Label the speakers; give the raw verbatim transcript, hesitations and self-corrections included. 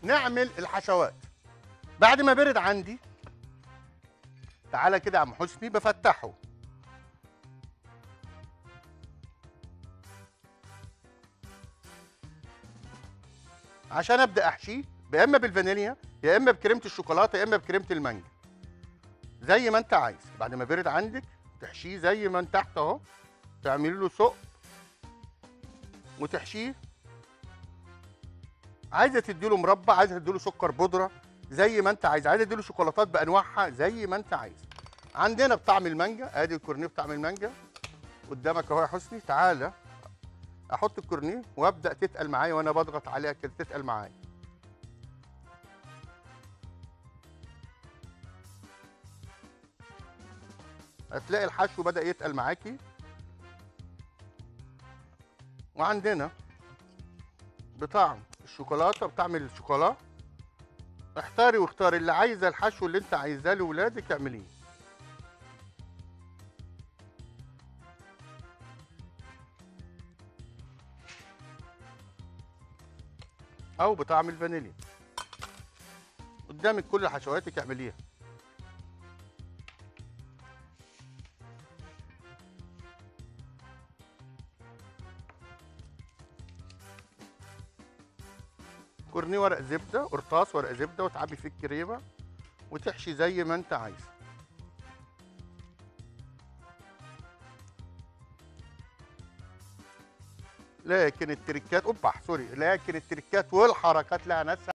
Speaker 1: نعمل الحشوات. بعد ما برد عندي، تعالى كده يا عم حسني، بفتحه. عشان ابدا احشيه يا اما بالفانيليا يا اما بكريمه الشوكولاته يا اما بكريمه المانجا، زي ما انت عايز. بعد ما برد عندك تحشيه زي ما انت تحت اهو، تعملي له ثقب وتحشيه. عايزه تديله مربى، عايزه تديله سكر بودره، زي ما انت عايز. عايزه تديله شوكولاتات بانواعها، زي ما انت عايز. عندنا بطعم المانجا، ادي الكورنيه بطعم المانجا قدامك اهو يا حسني. تعالى احط الكورنيه وابدا تتقل معايا وانا بضغط عليها كده، تتقل معايا. هتلاقي الحشو بدا يتقل معاكي. وعندنا بطعم الشوكولاته، بطعم الشوكولا. احتاري واختاري اللي عايزه، الحشو اللي انت عايزاه لاولادك اعمليه. او بطعم الفانيليا. قدامك كل حشواتك اعمليها. كورنيه ورق زبده، قرطاس ورق زبده، وتعبي فيه الكريمه وتحشي زي ما انت عايز. لكن التركات اوبا سوري، لكن التركات والحركات لها ناس